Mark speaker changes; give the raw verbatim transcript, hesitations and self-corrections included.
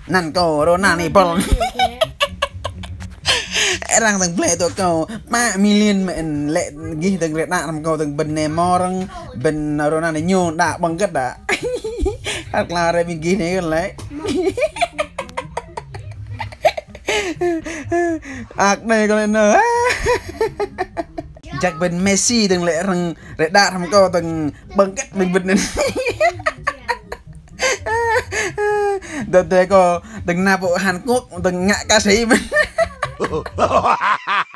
Speaker 1: Nan ko ro nani pol. Rang từng play tụi cầu ba million mệnh lệ ghi từng lệ đạn làm cầu từng bình nè mò răng bình rồi này nhôn đã bằng cách đã hoặc là đây mình ghi này gần lấy ạc này còn lên nữa chắc bình Messi từng lệ răng lệ đạn làm cầu từng bằng cách bình bình này đợt đấy có từng nạp bộ Hàn Quốc từng ngại ca sĩ mình